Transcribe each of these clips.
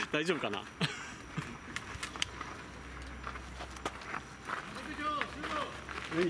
大丈夫かな。はい。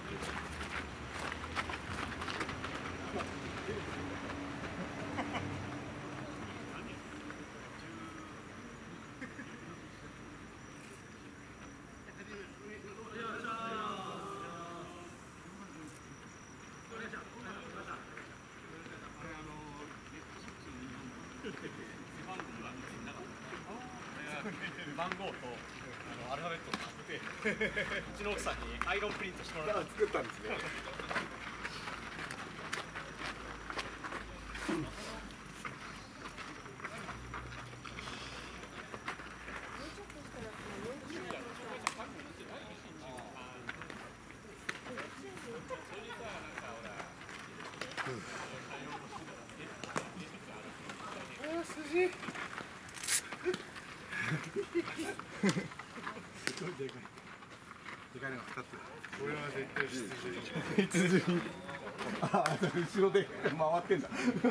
番号とアルファベットを買ってうちの奥さんにアイロンプリントしてもらって作ったんですね。筋すごいでかい。でかいのが2つ。俺は絶対必需品。ああ、後ろで回ってんだ。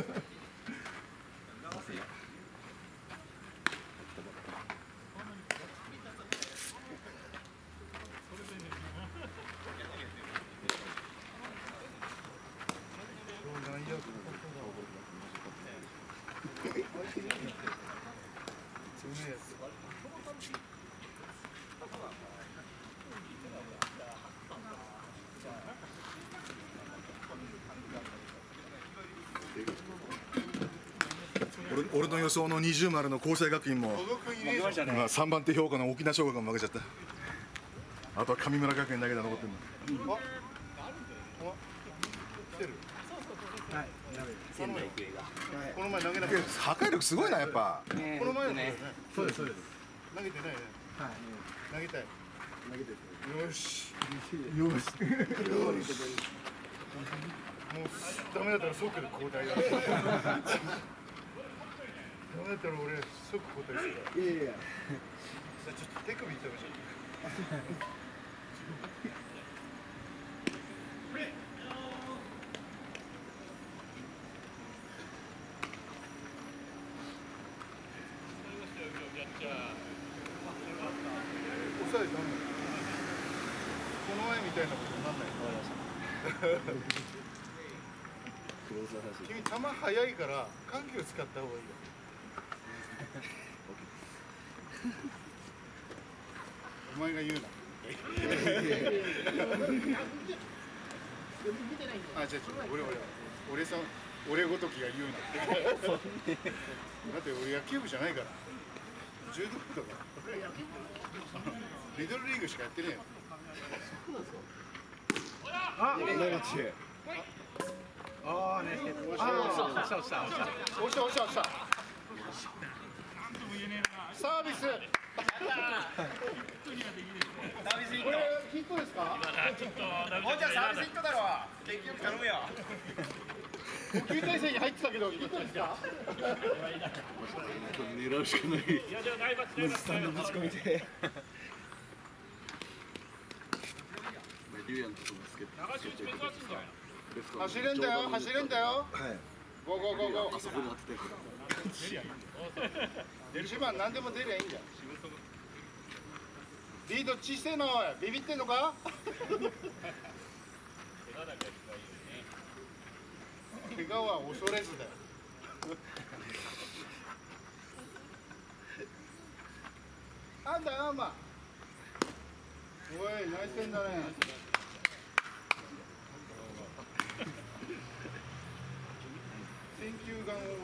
俺の予想の20丸の厚生学院も3番手評価の沖縄尚学が負けちゃった。あとは神村学園だけで残ってるの。 仙台育英が。 この前投げなかった。破壊力すごいなやっぱ。この前のね。 そうですそうです。 投げてないね。はい。投げたい。投げてる。よし。よし。もうダメだったら即交代だ。ダメだったら俺即交代する。いやいや。ちょっと手首痛めちゃった。抑えたんだ。この前みたいなことになんないの。君球速いから緩急使った方がいいよ。お前が言うな。あ、違う違う、俺ごときが言うなって。だって俺野球部じゃないから。柔道部だから。リトルリーグしかやってねえよ。 あ、ねがち。ああね。 押した。サービス。これヒットですか？ もうじゃあサービスヒットだろ。元気よく頼むよ。 9対戦に入ってたけどヒットですか？ 狙うしかない。水さんのぶち込みで。 走れんだよ。はい。ゴー。 あそこに当てて。 1番何でも出りゃいいんだよ。リード小せえなおい。ビビってんのか？怪我は恐れずだよ。あんだよアンマ。おいナイステンだね。選球眼王子。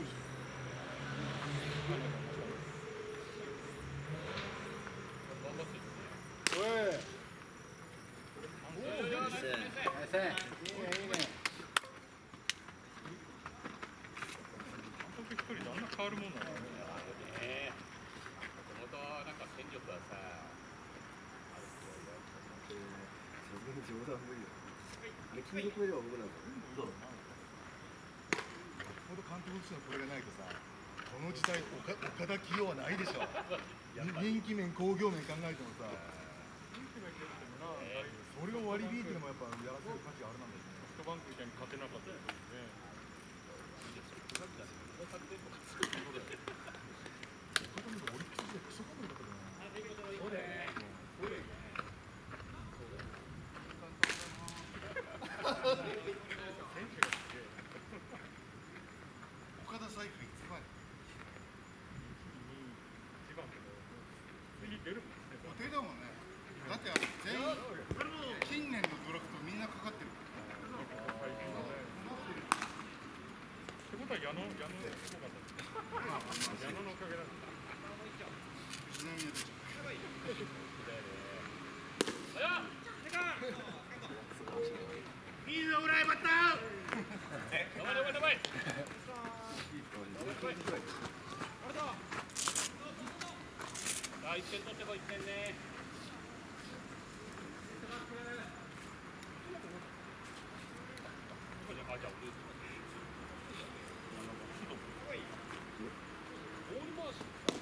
おい。いいね。 一人であんな変わるもんなのね。もともとなんか戦力はさ。 冗談無理よ。あれ黄色くれれば僕なんか。そう。 ほど監督としてのこれがないとさ、この時代岡田起用はないでしょ。人気面興行面考えてもさ、それを割り引いてでもやっぱやらせる価値があるなんだよね。 ソフトバンクみたいに勝てなかったですね。 定だもんね。だって全員近年のドラフトみんなかかってる。 ってことは矢野のおかげだ。矢野のおかげだ。 ちなみにいいぞ、裏へバッター。止まれ、止まれ。1点取ってこい、1点ね。あ、じゃあ、ボール回し。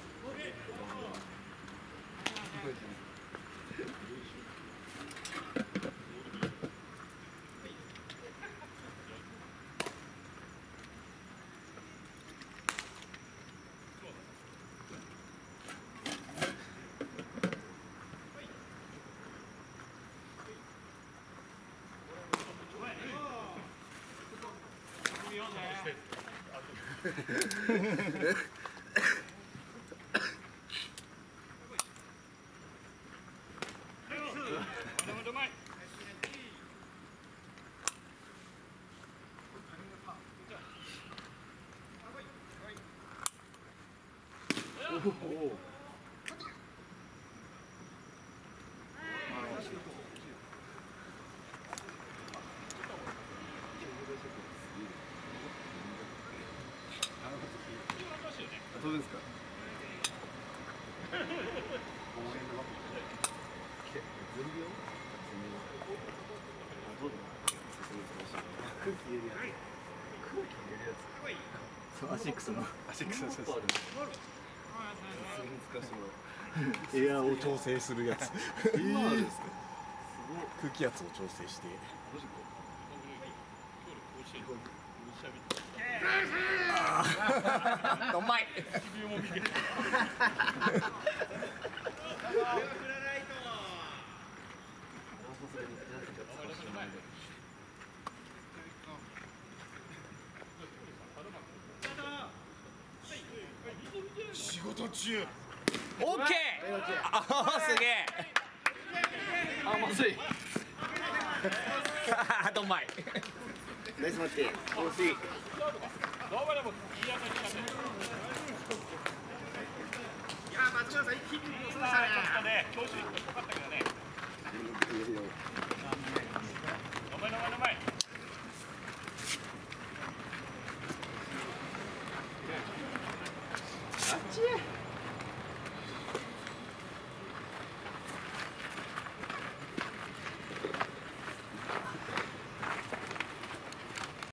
どうですか。アシックスのエアーを調整するやつ。空気圧を調整して。 うまい。 仕事中。 オッケー。あ、すげえ。 あ、まずい。 あとうまい。 ナイスマッチ。惜しい。 いや、松村さん一気に落としたね。ちょっとね、調子良かったけどね。